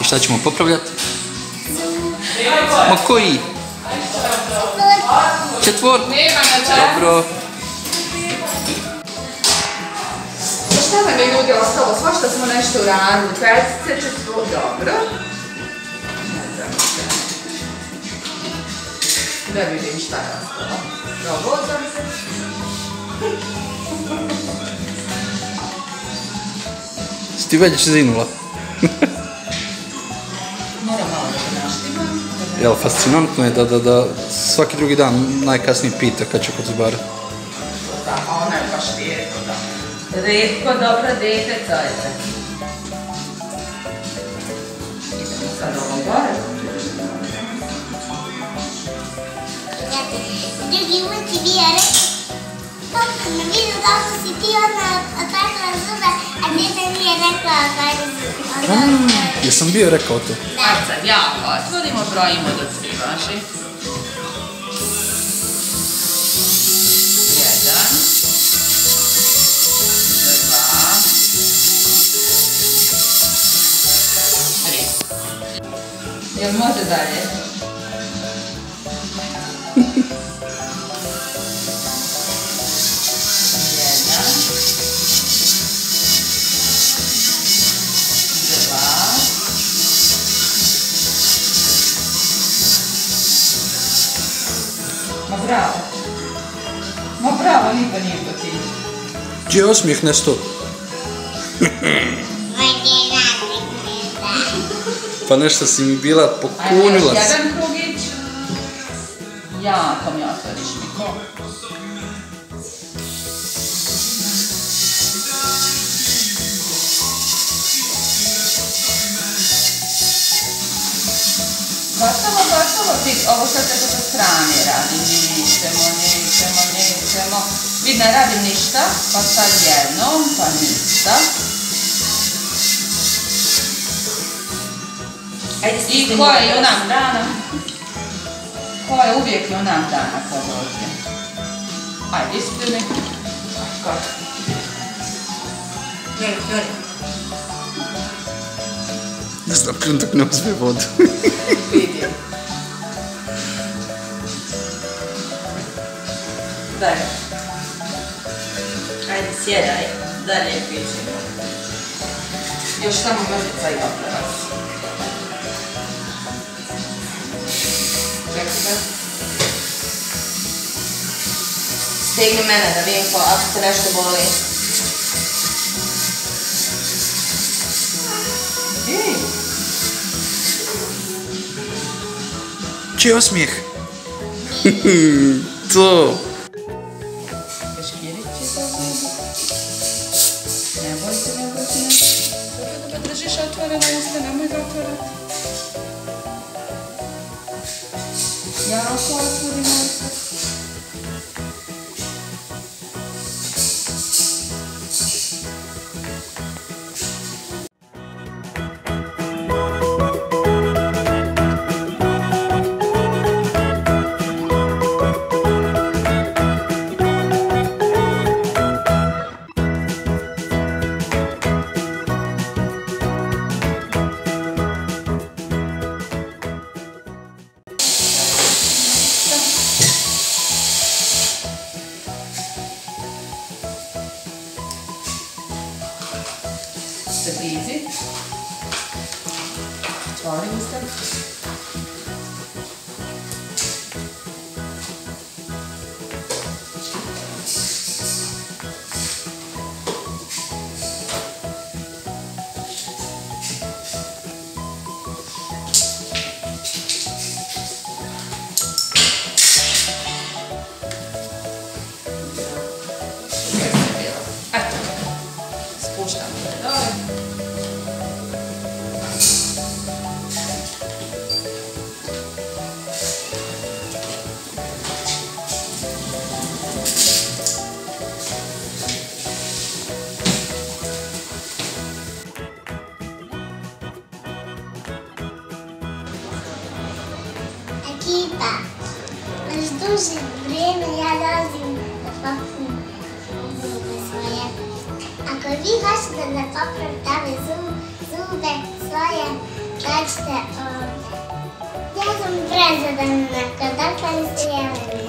šta ćemo popravljati? Ma koji? Četvorku. Dobro. Šta nam je ljudi ostalo? Svašta smo nešto uradili. Pecice, četvorku. Dobro. Da vidim šta je ostalo. Probozam se. Si ti već zinula? Moram malo da se naštimam. Jel, fascinantno je da svaki drugi dan najkasnije pita kad će kod zubara. Da, ona je baš rijetko, da. Rijetko dobra deteca je. Idemo sad ovom gore. Drugi put ti bio rekao, na vidu kako si ti odmah otvorila zube, a djeta nije rekla otvori zube. Jesam bio rekao to? Ajde sad jako otvorimo, brojimo do 3, važi. 1, 2, 3. Jel može dalje? Ma bravo. Ma bravo, niko nije to ti. Gdje je osmijeh nesto? Pa nešto si mi bila pokunila. Ajde, jedan krugić. Jako mi otvoriš Niko. Gotovo, ovo sad tako sa strane radim, nećemo. Vid, ne radim ništa, pa sad jednom, pa ništa. I ko je junak dana? Ko je uvijek junak dana kad dođe? Ajde, ispljuj mi. Jori. Ne znam, kruntak ne uzme vodu. Vidim. Daj. Ajde, sjedaj. Dalje pićemo. Još samo mrvica i opravac. Čekaj ga. Stegni mene da vidim ako te nešto boli. Čiji je osmijeh? To. Kaškirić će to biti. Ne boj se. Dobro da držiš otvoreno usta, nemoj zatvorati. Jako otvorimo usta. Se blizi. Otvori usta. Eto. Spuštam se dole. Ekipa, već duže vrijeme ja dolazim da popravim zube svoje. Ako vi hoćete da popravite ove zube svoje, Daćete ovdje. Ja sam prezadana nekada, pa niste jeleni.